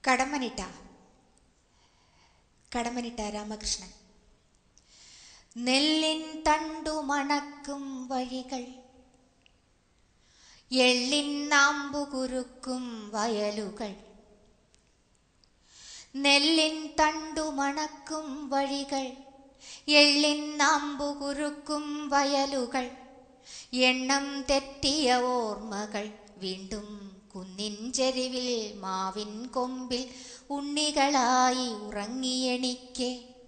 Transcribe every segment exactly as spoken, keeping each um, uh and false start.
കടമ്മനിട്ട കടമ്മനിട്ട രാമകൃഷ്ണൻ. നെല്ലിൻ തണ്ടു മണക്കും വഴികൾ, എള്ളിൻ നാമ്പു കുരുക്കും വയലുകൾ. നെല്ലിൻ തണ്ടു മണക്കും വഴികൾ, എള്ളിൻ നാമ്പു കുരുക്കും വയലുകൾ. എണ്ണം തെറ്റിയ ഓർമ്മകൾ വീണ്ടും കുന്നിൻ ചെരുവിൽ മാവിൻ കൊമ്പിൽ ഉണ്ണികളായി ഉറങ്ങിയെണിക്കെ.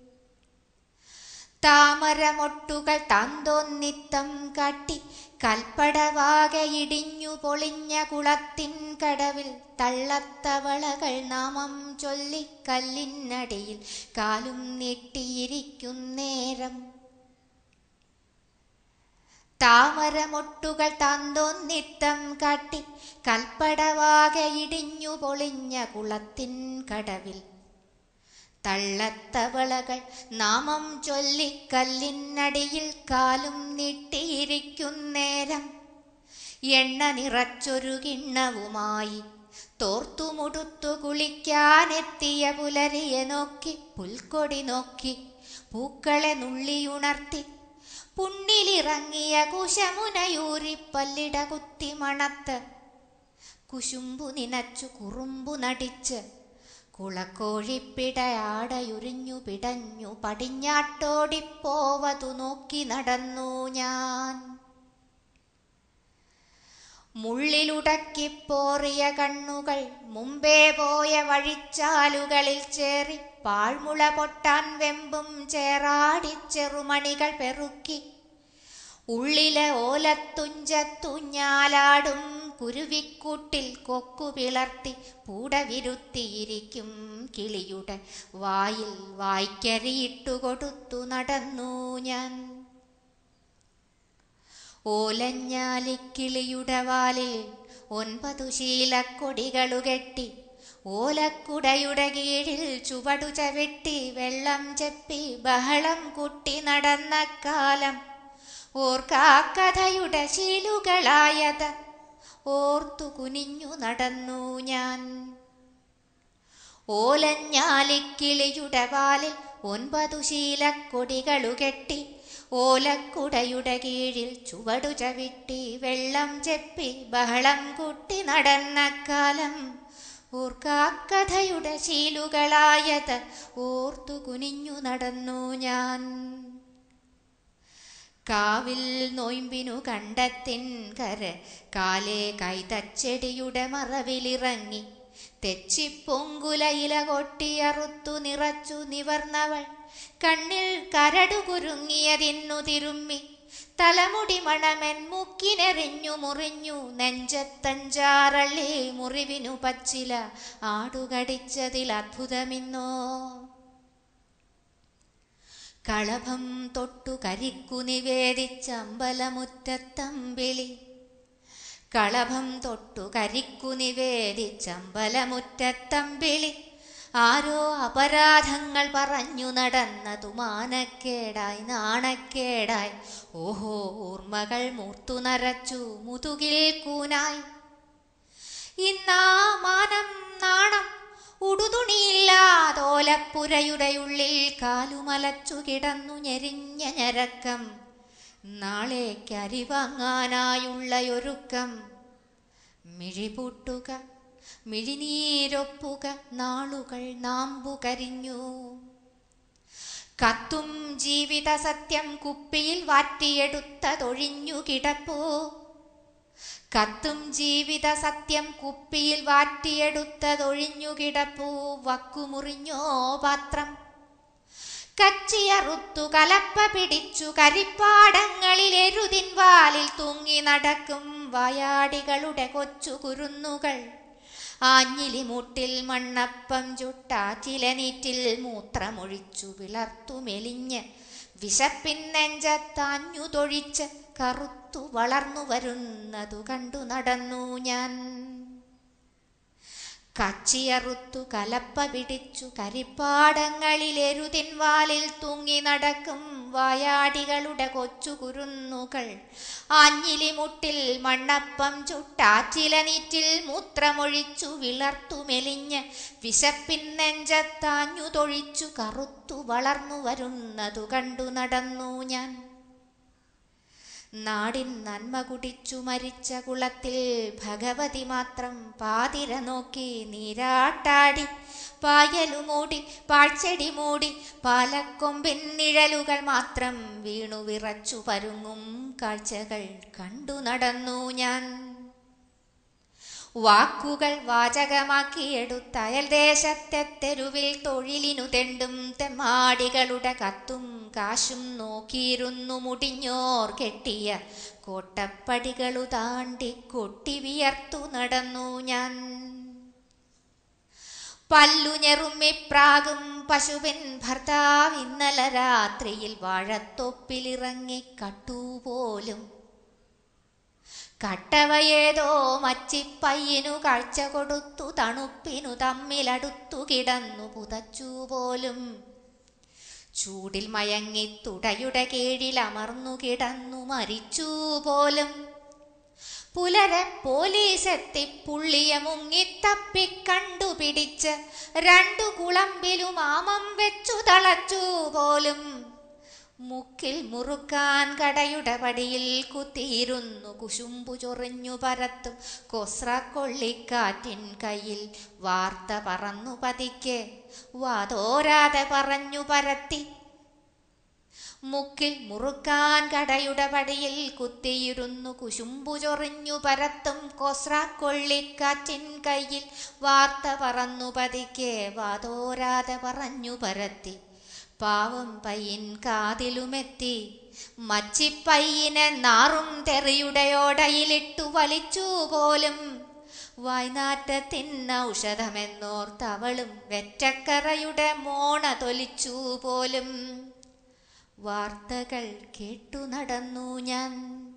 താമരമൊട്ടുകൾ താന്തോന്നിത്തം കാട്ടി കൽപ്പടവാകെ ഇടിഞ്ഞു പൊളിഞ്ഞ കുളത്തിൻ കടവിൽ തള്ളത്തവളകൾ നാമം ചൊല്ലി കല്ലിനടിയിൽ കാലും നീട്ടിയിരിക്കുന്നേരം. താമരമൊട്ടുകൾ താന്തോന്നിത്തം കാട്ടി കൽപ്പടവാകെ ഇടിഞ്ഞു പൊളിഞ്ഞ കുളത്തിൻ കടവിൽ തള്ളത്തവളകൾ നാമം ചൊല്ലി കല്ലിനടിയിൽ കാലും നീട്ടിയിരിക്കുന്നേരം. എണ്ണ നിറച്ചൊരു കിണ്ണവുമായി തോർത്തുമുടുത്തു കുളിക്കാനെത്തിയ പുലരിയെ നോക്കി പുൽക്കൊടി നോക്കി പൂക്കളെ നുള്ളിയുണർത്തി പുണ്ണിലിറങ്ങിയ കുശമുനയൂരി പല്ലിട കുത്തി മണത്ത് കുശുമ്പു നിനച്ചു കുറുമ്പു നടിച്ച് കുളക്കോഴിപ്പിടയാടയുരിഞ്ഞു പിടഞ്ഞു പടിഞ്ഞാട്ടോടിപ്പോവതു നോക്കി നടന്നു ഞാൻ. മുള്ളിലുടക്കിപ്പോറിയ കണ്ണുകൾ മുമ്പേ പോയ വഴിച്ചാലുകളിൽ ചേറി പാഴ്മുള പൊട്ടാൻ വെമ്പും ചേറാടി ചെറുമണികൾ പെറുക്കി ഉള്ളിലെ ഓലത്തുഞ്ചത്തുഞ്ഞാലാടും കുരുവിക്കൂട്ടിൽ കൊക്കു പിളർത്തി പൂടവിരുത്തിയിരിക്കും കിളിയുടെ വായിൽ വായ്ക്കരിയിട്ടുകൊടുത്തു നടന്നു ഞാൻ. ഓലഞ്ഞാലിക്കിളിയുടെ വാലിൽ ഒൻപതു ശീലക്കൊടികളു കെട്ടി ഓലക്കുടയുടെ കീഴിൽ ചുവടു ചവിട്ടി വെള്ളം ചെപ്പി ബഹളം കുട്ടി നടന്ന കാലം ഓർക്കാക്കഥയുടെ ശീലുകളായത് ഓർത്തു കുനിഞ്ഞു നടന്നു ഞാൻ. ഓലഞ്ഞാലിക്കിളിയുടെ വാലിൽ ഒൻപതു ശീലക്കൊടികളു കെട്ടി ഓലക്കുടയുടെ കീഴിൽ ചുവടു ചവിട്ടി വെള്ളം ചെപ്പി ബഹളം കുട്ടി നടന്ന കാലം ഓർക്കാക്കഥയുടെ ശീലുകളായത് ഓർത്തു കുനിഞ്ഞു നടന്നു ഞാൻ. കാവിൽ നോയിമ്പിനു കണ്ടത്തിൻ കര കാലേ കൈതച്ചെടിയുടെ മറവിലിറങ്ങി തെച്ചിപ്പൊങ്കുലയില കൊട്ടിയറുത്തു നിറച്ചു നിവർന്നവൾ കണ്ണിൽ കരടു കുരുങ്ങിയതിന്നു തിരുമ്മി തലമുടി മണമെൻ മൂക്കിനെറിഞ്ഞു മുറിഞ്ഞു നെഞ്ചത്തഞ്ചാറള്ളി മുറിവിനു പച്ചില ആടുകടിച്ചതിൽ അത്ഭുതമിന്നോ. കളഭം തൊട്ടു കരിക്കു നിവേദിച്ച അമ്പലമുറ്റത്തമ്പിളി കളഭം തൊട്ടു കരിക്കു നിവേദിച്ച അമ്പലമുറ്റത്തമ്പിളി ആരോ അപരാധങ്ങൾ പറഞ്ഞു നടന്നതു മാനക്കേടായി നാണക്കേടായി ഓഹോ ഓർമ്മകൾ മൂർത്തു നരച്ചു മുതുകിൽ കൂനായി. ഇന്നാ മാനം നാണം ഉടുതുണിയില്ലാതോലപ്പുരയുടെ ഉള്ളിൽ കാലുമലച്ചു കിടന്നു ഞെരിഞ്ഞ ഞരക്കം നാളേക്ക് അരിവാങ്ങാനായുള്ളയൊരുക്കം. മിഴിപൂട്ടുക മിഴിനീരൊപ്പുക നാളുകൾ നാമ്പു കരിഞ്ഞു. കത്തും ജീവിത സത്യം കുപ്പിയിൽ വാറ്റിയെടുത്തതൊഴിഞ്ഞു കിടപ്പൂ കത്തും ജീവിത സത്യം കുപ്പിയിൽ വാറ്റിയെടുത്തതൊഴിഞ്ഞു കിടപ്പൂ. വക്കുമുറിഞ്ഞോ പാത്രം കച്ചിയറുത്തു കലപ്പ പിടിച്ചു കരിപ്പാടങ്ങളിൽ എരുതിൻ വാലിൽ തൂങ്ങി നടക്കും വായാടികളുടെ കൊച്ചു കുരുന്നുകൾ. ആഞ്ഞിലി മൂട്ടിൽ മണ്ണപ്പം ചുട്ടാച്ചിലനീറ്റിൽ മൂത്രമൊഴിച്ചു വിളർത്തു മെലിഞ്ഞ് വിശപ്പിൻ നെഞ്ചത്താഞ്ഞു തൊഴിച്ച് കറുത്തു വളർന്നു വരുന്നതു കണ്ടു നടന്നു ഞാൻ. കച്ചിയറുത്തു കലപ്പ പിടിച്ചു കരിപ്പാടങ്ങളിലെരുതിൻ വാലിൽ തൂങ്ങി നടക്കും വായാടികളുടെ കൊച്ചു കുരുന്നുകൾ. ആഞ്ഞിലിമുട്ടിൽ മണ്ണപ്പം ചുട്ടാച്ചില നീറ്റിൽ മൂത്രമൊഴിച്ചു വിളർത്തു മെലിഞ്ഞ് വിശപ്പിൻ നെഞ്ചത്താഞ്ഞു തൊഴിച്ചു കറുത്തു വളർന്നു വരുന്നതു കണ്ടു നടന്നു ഞാൻ. നാടിൻ നന്മ കുടിച്ചു മരിച്ച കുളത്തിൽ ഭഗവതി മാത്രം പാതിര നോക്കി നീരാട്ടാടി. പായലു മൂടി പാഴ്ചെടി മൂടി പാലക്കൊമ്പിൻ നിഴലുകൾ മാത്രം വീണു വിറച്ചു പരുങ്ങും കാഴ്ചകൾ കണ്ടു നടന്നു ഞാൻ. വാക്കുകൾ വാചകമാക്കിയെടുത്ത അയൽദേശത്തെ തെരുവിൽ തൊഴിലിനു തെണ്ടും തെമ്മാടികളുടെ കത്തും കാശും നോക്കിയിരുന്നു മുടിഞ്ഞോർ കെട്ടിയ കോട്ടപ്പടികളു താണ്ടി കൊട്ടി വിയർത്തു നടന്നു ഞാൻ. പല്ലു ഞെറുമ്മിപ്രാകും പശുവിൻ ഭർത്താവ് ഇന്നലെ രാത്രിയിൽ വാഴത്തൊപ്പിലിറങ്ങി കട്ടുപോലും. കട്ടവയേതോ മച്ചിപ്പയ്യനു കാഴ്ച കൊടുത്തു തണുപ്പിനു തമ്മിലടുത്തു കിടന്നു പുതച്ചു പോലും. ചൂടിൽ മയങ്ങി തുടയുടെ കീഴിൽ അമർന്നു കിടന്നു മരിച്ചു പോലും. പുലരെ പോലീസെത്തി പുള്ളിയെ മുങ്ങിത്തപ്പി കണ്ടുപിടിച്ച് രണ്ടു കുളമ്പിലും ആമം വെച്ചു തളച്ചു പോലും. മുക്കിൽ മുറുക്കാൻ കടയുടെ പടിയിൽ കുത്തിയിരുന്നു കുശുമ്പു ചൊറിഞ്ഞു പരത്തും കൊസ്ര കൊള്ളിക്കാറ്റിൻ കയ്യിൽ വാർത്ത പറന്നു പതിക്കെ വാതോരാതെ പറഞ്ഞു പരത്തി. മുക്കിൽ മുറുക്കാൻ കടയുടെ പടിയിൽ കുത്തിയിരുന്നു കുശുമ്പു ചൊറിഞ്ഞു പരത്തും കൊസ്ര കൊള്ളിക്കാറ്റിൻ കയ്യിൽ വാർത്ത പറന്നു പതിക്കെ വാതോരാതെ പറഞ്ഞു പരത്തി. പാവം പയ്യൻ കാതിലുമെത്തി മച്ചിപ്പയ്യനെ നാറും തെറിയുടെയോടയിലിട്ടു വലിച്ചു പോലും. വായ്നാറ്റത്തിന് ഔഷധമെന്നോർത്തവളും വെറ്റക്കറയുടെ മോണ തൊലിച്ചു പോലും. വാർത്തകൾ കേട്ടു നടന്നു ഞാൻ.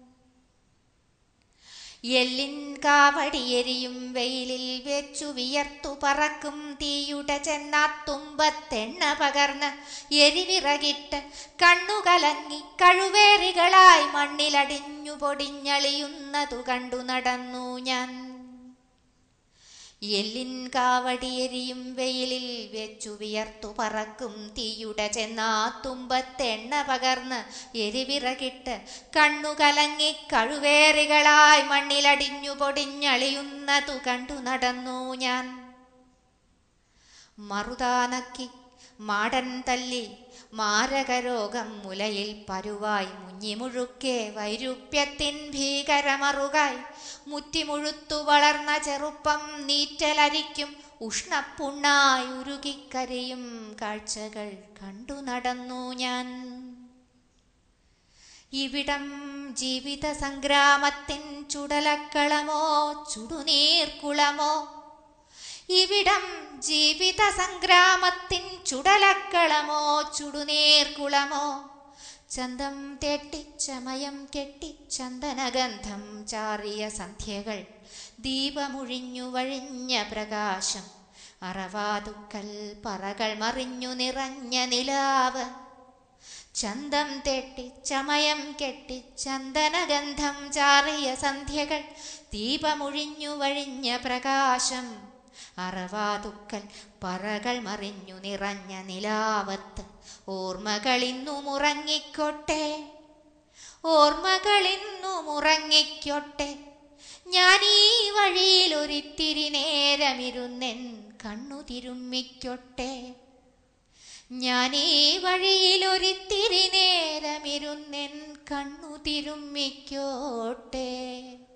എല്ലിൻ കാവടിയെരിയും വെയിലിൽ വെച്ചു വിയർത്തു പറക്കും തീയുടെ ചെന്നാത്തുമ്പത്തെണ്ണ പകർന്ന് എരിവിറകിട്ട് കണ്ണുകലങ്ങി കഴുവേറികളായി മണ്ണിലടിഞ്ഞു പൊടിഞ്ഞളിയുന്നതു കണ്ടു നടന്നു ഞാൻ. എല്ലിൻ കാവടിയെരിയും വെയിലിൽ വെച്ചു വിയർത്തു പറക്കും തീയുടെ ചെന്നാത്തുമ്പത്തെണ്ണ പകർന്ന് എരിവിറകിട്ട് കണ്ണുകലങ്ങി കഴുവേറികളായി മണ്ണിലടിഞ്ഞു പൊടിഞ്ഞളിയുന്നതു കണ്ടു നടന്നു ഞാൻ. മറുതാനക്കി മാടൻ തല്ലി മാരകരോഗം മുലയിൽ പരുവായി മുഞ്ഞിമുഴുക്കെ വൈരൂപ്യത്തിൻ ഭീകരമറുകായി മുറ്റിമുഴുത്തു വളർന്ന ചെറുപ്പം നീറ്റലരിക്കും ഉഷ്ണപ്പുണ്ണായി ഉരുകിക്കരിയും കാഴ്ചകൾ കണ്ടു നടന്നു ഞാൻ. ഇവിടം ജീവിത സംഗ്രാമത്തിൻ ചുടലക്കളമോ ചുടുനീർക്കുളമോ? ഇവിടം ജീവിത സംഗ്രാമത്തിൻ ചുടലക്കളമോ ചുടുനീർക്കുളമോ? ചന്തം തേട്ടി ചമയം കെട്ടി ചന്ദനഗന്ധം ചാറിയ സന്ധ്യകൾ ദീപമുഴിഞ്ഞു വഴിഞ്ഞ പ്രകാശം അറവാതുക്കൽ പറകൾ മറിഞ്ഞു നിറഞ്ഞ നിലാവ്. ചന്തം തേട്ടി ചമയം കെട്ടി ചന്ദനഗന്ധം ചാറിയ സന്ധ്യകൾ ദീപമുഴിഞ്ഞു വഴിഞ്ഞ പ്രകാശം അറവാതുക്കൽ പറകൾ മറിഞ്ഞു നിറഞ്ഞ നിലാവത്ത്. ഓർമ്മകളിന്നു മുറങ്ങിക്കോട്ടെ, ഓർമ്മകളിന്നു മുറങ്ങിക്കോട്ടെ. ഞാനീ വഴിയിൽ ഒരിത്തിരി നേരമിരുന്നെൻ കണ്ണു തിരുമ്മിക്കോട്ടെ. ഞാനീ വഴിയിൽ ഒരിത്തിരി നേരമിരുന്നെൻ കണ്ണു തിരുമ്മിക്കോട്ടെ.